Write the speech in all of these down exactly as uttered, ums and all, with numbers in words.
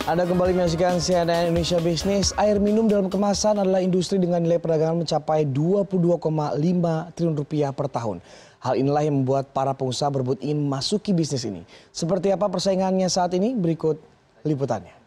Anda kembali menyaksikan C N N Indonesia Business. Air minum dalam kemasan adalah industri dengan nilai perdagangan mencapai dua puluh dua koma lima triliun rupiah per tahun. Hal inilah yang membuat para pengusaha berebut ingin memasuki bisnis ini. Seperti apa persaingannya saat ini? Berikut liputannya.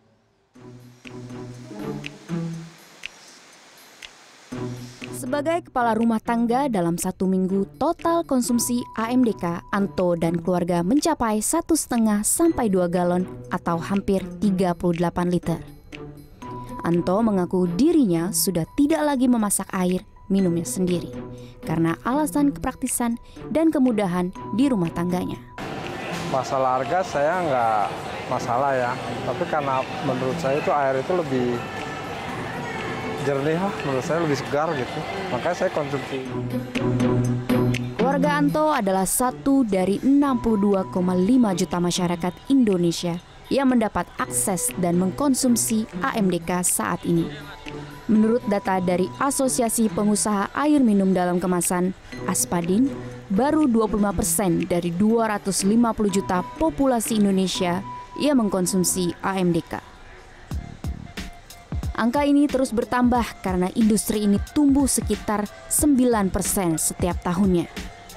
Sebagai kepala rumah tangga dalam satu minggu, total konsumsi A M D K, Anto dan keluarga mencapai satu setengah sampai dua galon atau hampir tiga puluh delapan liter. Anto mengaku dirinya sudah tidak lagi memasak air minumnya sendiri karena alasan kepraktisan dan kemudahan di rumah tangganya. Masalah harga saya nggak masalah ya, tapi karena menurut saya itu air itu lebih jernih lah, menurut saya lebih segar gitu, makanya saya konsumsi. Keluarga Anto adalah satu dari enam puluh dua koma lima juta masyarakat Indonesia yang mendapat akses dan mengkonsumsi A M D K saat ini. Menurut data dari Asosiasi Pengusaha Air Minum Dalam Kemasan, Aspadin, baru dua puluh lima persen dari dua ratus lima puluh juta populasi Indonesia yang mengkonsumsi A M D K. Angka ini terus bertambah karena industri ini tumbuh sekitar sembilan persen setiap tahunnya.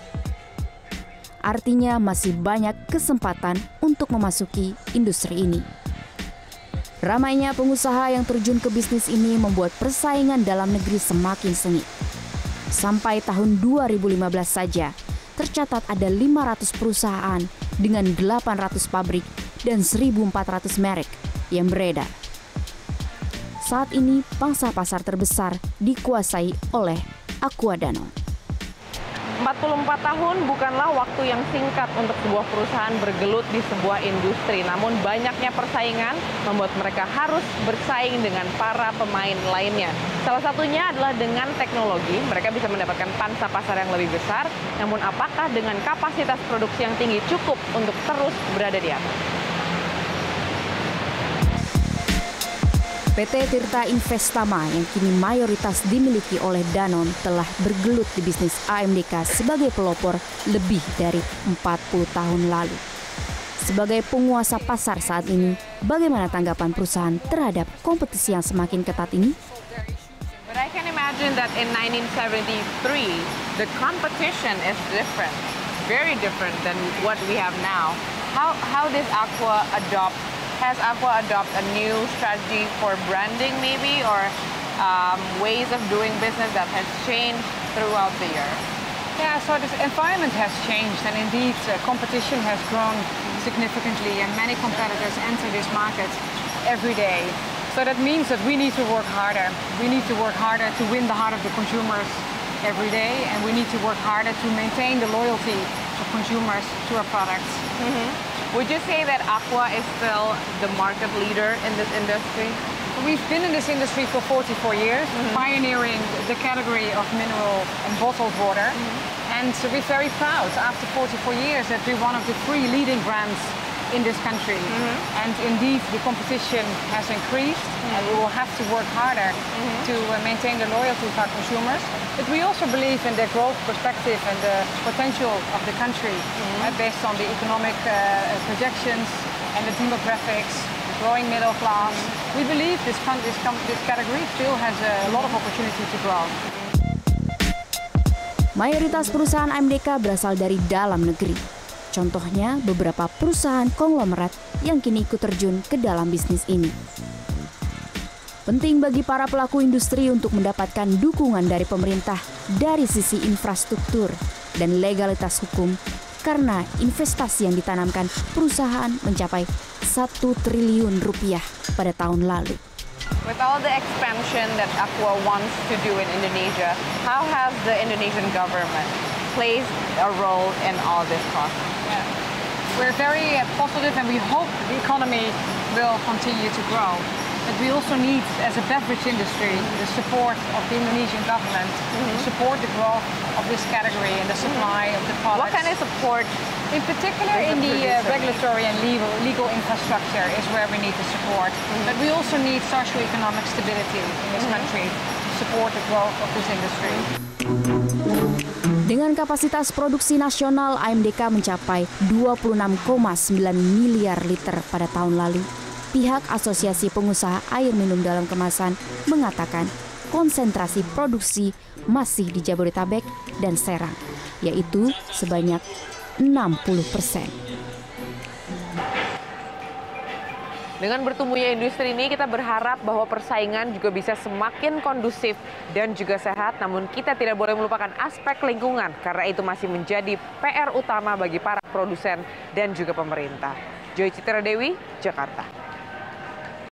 Artinya masih banyak kesempatan untuk memasuki industri ini. Ramainya pengusaha yang terjun ke bisnis ini membuat persaingan dalam negeri semakin sengit. Sampai tahun dua ribu lima belas saja, tercatat ada lima ratus perusahaan dengan delapan ratus pabrik dan seribu empat ratus merek yang beredar. Saat ini, pangsa pasar terbesar dikuasai oleh Aqua Danone. empat puluh empat tahun bukanlah waktu yang singkat untuk sebuah perusahaan bergelut di sebuah industri. Namun banyaknya persaingan membuat mereka harus bersaing dengan para pemain lainnya. Salah satunya adalah dengan teknologi. Mereka bisa mendapatkan pangsa pasar yang lebih besar. Namun apakah dengan kapasitas produksi yang tinggi cukup untuk terus berada di atas? P T Tirta Investama yang kini mayoritas dimiliki oleh Danone telah bergelut di bisnis A M D K sebagai pelopor lebih dari empat puluh tahun lalu. Sebagai penguasa pasar saat ini, bagaimana tanggapan perusahaan terhadap kompetisi yang semakin ketat ini? But I can imagine that in nineteen seventy-three, the competition is different, very different than what we have now. How how does Aqua adopt? Has Aqua adopt a new strategy for branding maybe, or um, ways of doing business that has changed throughout the year? Yeah, so this environment has changed, and indeed uh, competition has grown significantly, and many competitors enter this market every day. So that means that we need to work harder. We need to work harder to win the heart of the consumers every day, and we need to work harder to maintain the loyalty of consumers to our products. Mm-hmm. Would you say that Aqua is still the market leader in this industry? We've been in this industry for forty-four years, mm-hmm. pioneering the category of mineral and bottled water. Mm-hmm. And so we're very proud, after forty-four years, that we're one of the three leading brands in this country. Mm-hmm. And indeed, the competition has increased, mm-hmm. and we will have to work harder mm-hmm. to uh, maintain the loyalty of our consumers. But we also believe in the growth perspective and the potential of the country, mm-hmm. uh, based on the economic uh, projections and the demographics, the growing middle class. Mm-hmm. We believe this, this, this category still has a lot of opportunity to grow. Mayoritas perusahaan A M D K berasal dari dalam negeri. Contohnya beberapa perusahaan konglomerat yang kini ikut terjun ke dalam bisnis ini. Penting bagi para pelaku industri untuk mendapatkan dukungan dari pemerintah dari sisi infrastruktur dan legalitas hukum, karena investasi yang ditanamkan perusahaan mencapai satu triliun rupiah pada tahun lalu. With all the expansion that Aqua wants to do in Indonesia, how has the Indonesian government played a role in all this process? Yeah. We're very uh, positive, and we hope the economy will continue to grow. But we also need, as a beverage industry, the support of the Indonesian government mm-hmm. to support the growth of this category and the supply mm-hmm. of the products. What kind of support? In particular, in the uh, regulatory and legal, legal infrastructure is where we need the support. Mm-hmm. But we also need socio-economic stability in this mm-hmm. country to support the growth of this industry. Dengan kapasitas produksi nasional, A M D K mencapai dua puluh enam koma sembilan miliar liter pada tahun lalu. Pihak Asosiasi Pengusaha Air Minum Dalam Kemasan mengatakan konsentrasi produksi masih di Jabodetabek dan Serang, yaitu sebanyak enam puluh persen. Dengan bertumbuhnya industri ini, kita berharap bahwa persaingan juga bisa semakin kondusif dan juga sehat. Namun kita tidak boleh melupakan aspek lingkungan, karena itu masih menjadi P R utama bagi para produsen dan juga pemerintah. Joy Citra Dewi, Jakarta.